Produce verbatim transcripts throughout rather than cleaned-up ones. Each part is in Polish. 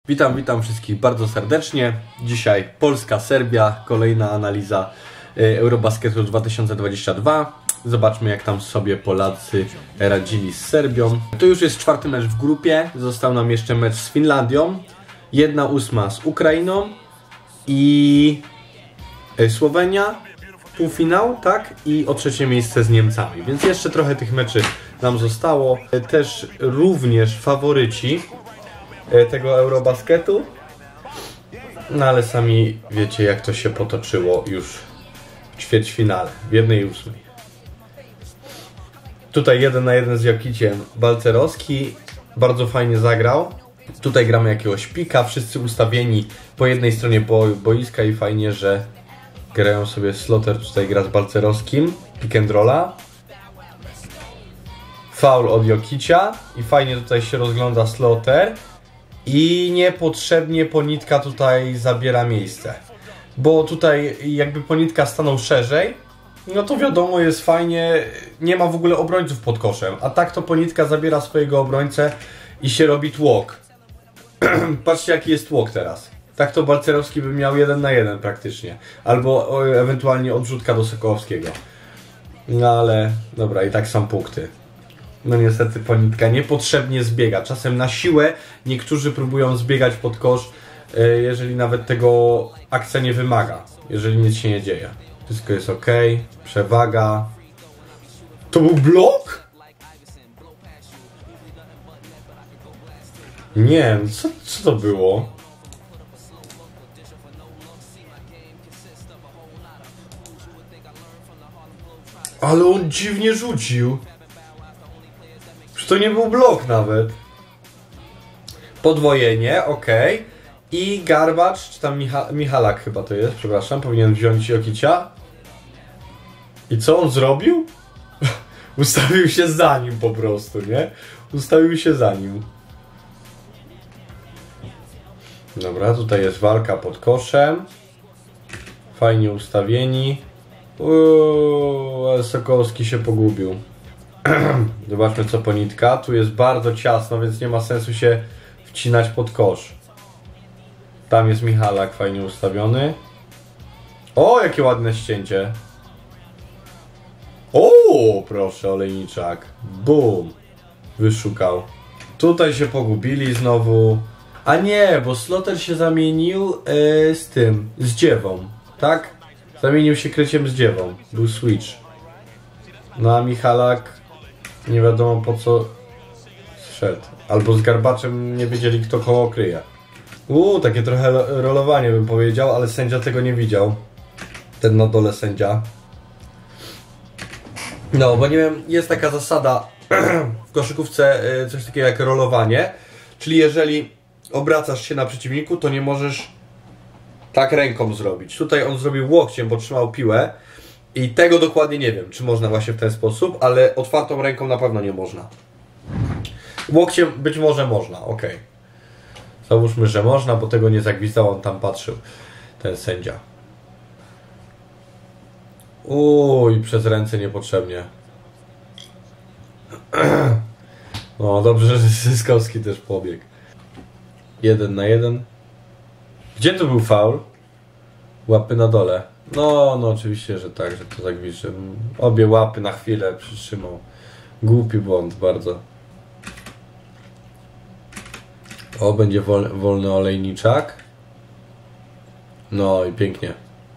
Witam, witam wszystkich bardzo serdecznie. Dzisiaj Polska-Serbia, kolejna analiza Eurobasketu dwa tysiące dwudziestego drugiego. Zobaczmy, jak tam sobie Polacy radzili z Serbią. To już jest czwarty mecz w grupie. Został nam jeszcze mecz z Finlandią, jedna ósma z Ukrainą i Słowenia, półfinał, tak? I o trzecie miejsce z Niemcami. Więc jeszcze trochę tych meczy nam zostało. Też również faworyci tego Eurobasketu. No ale sami wiecie, jak to się potoczyło już w ćwierćfinale, w jednej ósmej. Tutaj jeden na jeden z Jokiciem Balcerowski. Bardzo fajnie zagrał. Tutaj gramy jakiegoś pika, wszyscy ustawieni po jednej stronie bo boiska i fajnie, że grają sobie Sloter, tutaj gra z Balcerowskim. Pick and rolla. Faul od Jokicia i fajnie tutaj się rozgląda Sloter. I niepotrzebnie Ponitka tutaj zabiera miejsce. Bo tutaj jakby Ponitka stanął szerzej, no to wiadomo, jest fajnie, nie ma w ogóle obrońców pod koszem. A tak to Ponitka zabiera swojego obrońcę i się robi tłok. Patrzcie, jaki jest tłok teraz. Tak to Balcerowski by miał jeden na jeden praktycznie. Albo ewentualnie odrzutka do Sokołowskiego. No ale dobra, i tak są punkty. No niestety Ponitka niepotrzebnie zbiega. Czasem na siłę niektórzy próbują zbiegać pod kosz, jeżeli nawet tego akcja nie wymaga. Jeżeli nic się nie dzieje. Wszystko jest ok. Przewaga. To był blok? Nie wiem, co, co to było? Ale on dziwnie rzucił. To nie był blok nawet. Podwojenie, ok. I Garbacz, czy tam Micha Michalak chyba to jest, przepraszam, powinien wziąć Jokicia. I co on zrobił? Ustawił się za nim po prostu, nie? Ustawił się za nim. Dobra, tutaj jest walka pod koszem. Fajnie ustawieni. Uuu, ale Sokołowski się pogubił. Zobaczmy, co Ponitka. Tu jest bardzo ciasno, więc nie ma sensu się wcinać pod kosz. Tam jest Michalak fajnie ustawiony. O, jakie ładne ścięcie. O, proszę, Olejniczak. Bum. Wyszukał. Tutaj się pogubili znowu. A nie, bo Sloter się zamienił yy, z tym, z dziewą. Tak? Zamienił się kryciem z dziewą. Był switch. No a Michalak nie wiadomo po co szedł. Albo z Garbaczem nie wiedzieli, kto koło kryje. Uuu, takie trochę rolowanie bym powiedział, ale sędzia tego nie widział. Ten na dole sędzia. No, bo nie wiem, jest taka zasada w koszykówce, coś takiego jak rolowanie. Czyli jeżeli obracasz się na przeciwniku, to nie możesz tak ręką zrobić. Tutaj on zrobił łokciem, bo trzymał piłę. I tego dokładnie nie wiem, czy można właśnie w ten sposób, ale otwartą ręką na pewno nie można. Łokciem być może można, ok. Załóżmy, że można, bo tego nie zagwizdał, on tam patrzył, ten sędzia. Uj, przez ręce niepotrzebnie. No dobrze, że Zyskowski też pobiegł. Jeden na jeden. Gdzie to był faul? Łapy na dole. No, no oczywiście, że tak, że to zagwizdże. Obie łapy na chwilę przytrzymał. Głupi błąd bardzo. O, będzie wol, wolny Olejniczak. No i pięknie.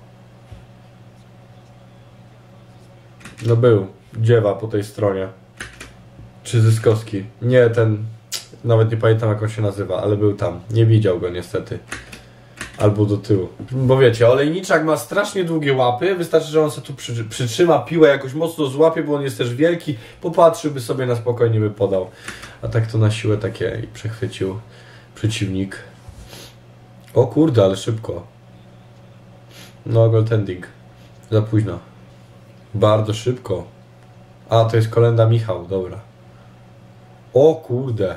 No był. Dziewa po tej stronie. Czy Zyskowski? Nie, ten... Nawet nie pamiętam, jak on się nazywa, ale był tam. Nie widział go niestety. Albo do tyłu. Bo wiecie, Olejniczak ma strasznie długie łapy. Wystarczy, że on sobie tu przy, przytrzyma piłę, jakoś mocno złapie, bo on jest też wielki. Popatrzyłby sobie, na spokojnie by podał. A tak to na siłę takie i przechwycił przeciwnik. O kurde, ale szybko. No, goaltending. Za późno. Bardzo szybko. A, to jest Kolenda Michał, dobra. O kurde.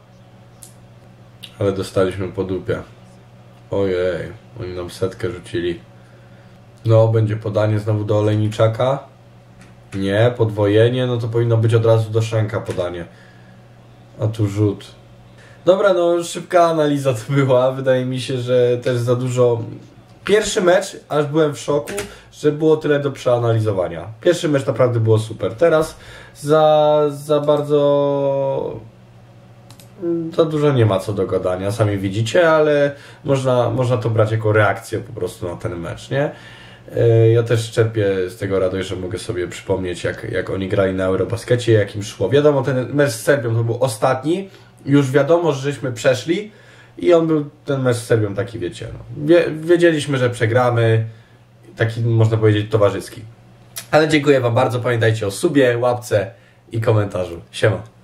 Ale dostaliśmy po dupie. Ojej, oni nam setkę rzucili. No, będzie podanie znowu do Olejniczaka. Nie, podwojenie, no to powinno być od razu do Szranka podanie. A tu rzut. Dobra, no szybka analiza to była. Wydaje mi się, że też za dużo... Pierwszy mecz, aż byłem w szoku, że było tyle do przeanalizowania. Pierwszy mecz naprawdę było super. Teraz za, za bardzo... Za dużo nie ma co do gadania, sami widzicie, ale można, można to brać jako reakcję po prostu na ten mecz, nie? Ja też czerpię z tego radość, że mogę sobie przypomnieć, jak, jak oni grali na Eurobaskecie, jak im szło. Wiadomo, ten mecz z Serbią to był ostatni, już wiadomo, że żeśmy przeszli i on był, ten mecz z Serbią taki, wiecie, no. Wie, wiedzieliśmy, że przegramy, taki można powiedzieć towarzyski. Ale dziękuję wam bardzo, pamiętajcie o subie, łapce i komentarzu. Siema.